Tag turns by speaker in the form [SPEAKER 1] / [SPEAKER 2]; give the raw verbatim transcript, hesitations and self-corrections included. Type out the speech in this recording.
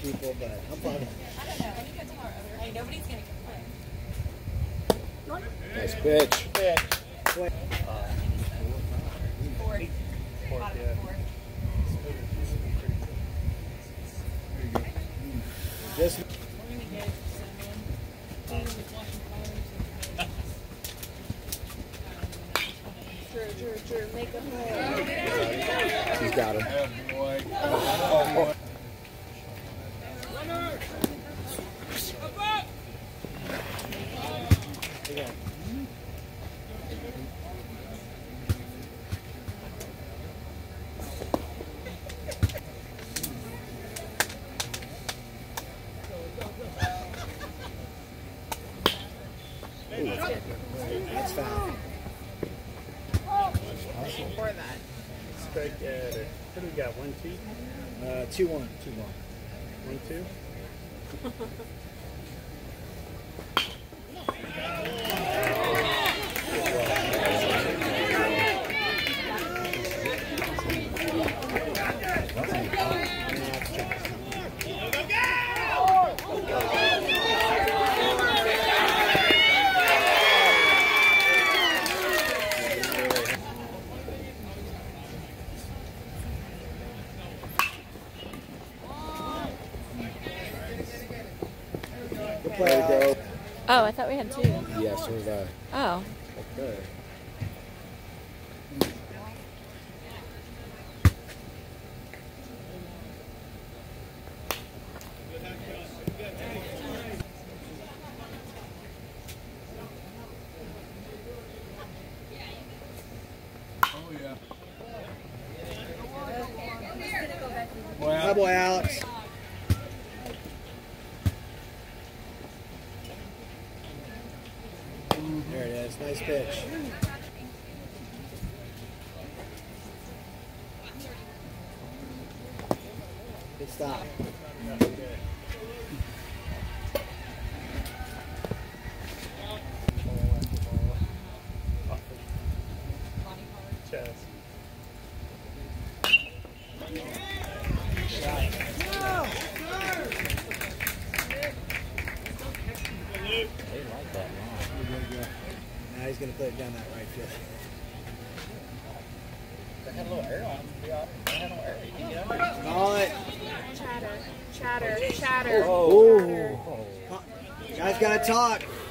[SPEAKER 1] people, but I'm fine.
[SPEAKER 2] I don't know. When you get tomorrow, hey, nobody's going to complain.
[SPEAKER 1] Nice pitch.
[SPEAKER 3] Pitch.
[SPEAKER 2] Fourth.
[SPEAKER 3] Fourth, yeah.
[SPEAKER 1] Just
[SPEAKER 2] We're going to get someone. Drew, Drew, Drew, make a play.
[SPEAKER 1] he's got him.
[SPEAKER 3] Oh, boy. Oh, boy.
[SPEAKER 1] That's foul.
[SPEAKER 2] For that.
[SPEAKER 3] Strike at it. What do we got? One, two?
[SPEAKER 1] Uh, two one. Two one.
[SPEAKER 3] One, two?
[SPEAKER 1] There we go.
[SPEAKER 4] Oh, I thought we had two.
[SPEAKER 1] Yes, so did I.
[SPEAKER 4] Oh.
[SPEAKER 1] Okay.
[SPEAKER 3] Oh, yeah.
[SPEAKER 1] Hi, boy, Alex. There it is. Nice pitch. Good stop.
[SPEAKER 3] Chest.
[SPEAKER 1] Now he's going to put it down that right field.
[SPEAKER 3] I had a little air on. Yeah, I had a little air. You can get under.
[SPEAKER 1] Call it.
[SPEAKER 2] Chatter, chatter, chatter.
[SPEAKER 1] Oh. Guys got to talk.